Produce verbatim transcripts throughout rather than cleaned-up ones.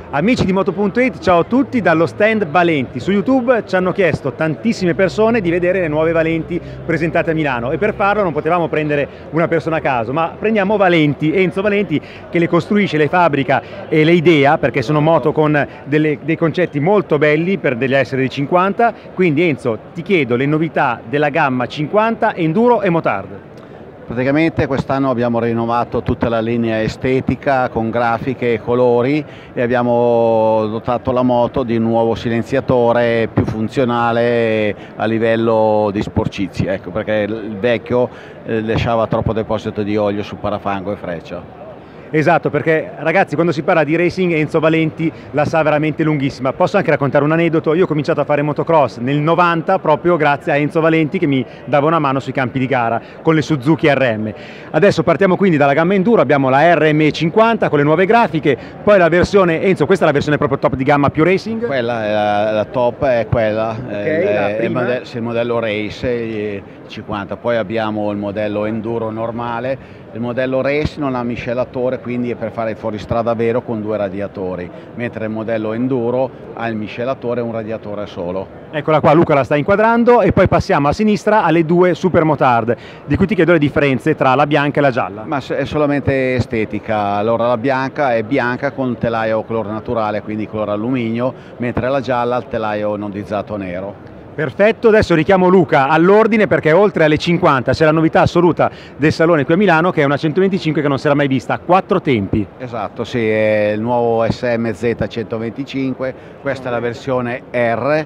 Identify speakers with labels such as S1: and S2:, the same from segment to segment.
S1: Amici di Moto punto it, ciao a tutti dallo stand Valenti. Su YouTube ci hanno chiesto tantissime persone di vedere le nuove Valenti presentate a Milano e per farlo non potevamo prendere una persona a caso, ma prendiamo Valenti, Enzo Valenti, che le costruisce, le fabbrica e le idea, perché sono moto con delle, dei concetti molto belli per degli essere di cinquanta. Quindi Enzo, ti chiedo le novità della gamma cinquanta, Enduro e Motard.
S2: Praticamente quest'anno abbiamo rinnovato tutta la linea estetica con grafiche e colori e abbiamo dotato la moto di un nuovo silenziatore più funzionale a livello di sporcizia, ecco, perché il vecchio eh, lasciava troppo deposito di olio su parafango e freccia.
S1: Esatto, perché ragazzi, quando si parla di racing Enzo Valenti la sa veramente lunghissima. Posso anche raccontare un aneddoto? Io ho cominciato a fare motocross nel novanta proprio grazie a Enzo Valenti che mi dava una mano sui campi di gara con le Suzuki R M. Adesso partiamo quindi dalla gamma Enduro, abbiamo la R M cinquanta con le nuove grafiche, poi la versione, Enzo, questa è la versione proprio top di gamma più racing?
S2: Quella è la, la top, è quella,
S1: okay,
S2: è,
S1: il,
S2: il, modello, il modello Race il cinquanta, poi abbiamo il modello Enduro normale. Il modello Race non ha miscelatore, quindi è per fare il fuoristrada vero con due radiatori, mentre il modello Enduro ha il miscelatore e un radiatore solo.
S1: Eccola qua, Luca la sta inquadrando e poi passiamo a sinistra alle due Super Motard, di cui ti chiedo le differenze tra la bianca e la gialla.
S2: Ma è solamente estetica. Allora la bianca è bianca con il telaio color naturale, quindi color alluminio, mentre la gialla ha il telaio nodizzato nero.
S1: Perfetto, adesso richiamo Luca all'ordine perché oltre alle cinquanta c'è la novità assoluta del salone qui a Milano, che è una centoventicinque che non si era mai vista, a quattro tempi.
S2: Esatto, sì, è il nuovo S M Z centoventicinque, questa è la versione R,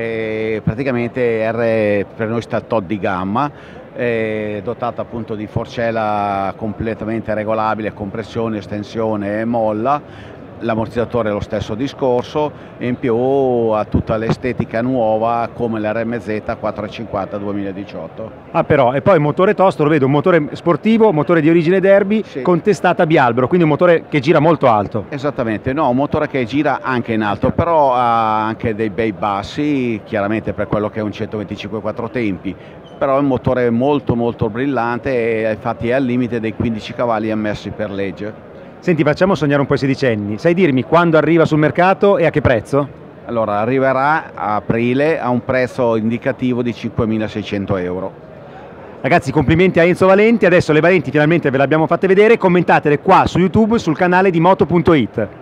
S2: e praticamente R per noi sta al top di gamma, è dotata appunto di forcella completamente regolabile, compressione, estensione e molla. L'ammortizzatore è lo stesso discorso e in più ha tutta l'estetica nuova come l'R M Z quattrocentocinquanta duemiladiciotto.
S1: Ah però, e poi motore tosto, lo vedo, un motore sportivo, motore di origine Derby, sì, con testata bialbero, quindi un motore che gira molto alto.
S2: Esattamente, no, un motore che gira anche in alto, però ha anche dei bei bassi, chiaramente per quello che è un centoventicinque quattro tempi, però è un motore molto molto brillante e infatti è al limite dei quindici cavalli ammessi per legge.
S1: Senti, facciamo sognare un po' i sedicenni. Sai dirmi quando arriva sul mercato e a che prezzo?
S2: Allora, arriverà a aprile a un prezzo indicativo di cinquemilaseicento euro.
S1: Ragazzi, complimenti a Enzo Valenti. Adesso le Valenti finalmente ve le abbiamo fatte vedere. Commentatele qua su YouTube sul canale di Moto punto it.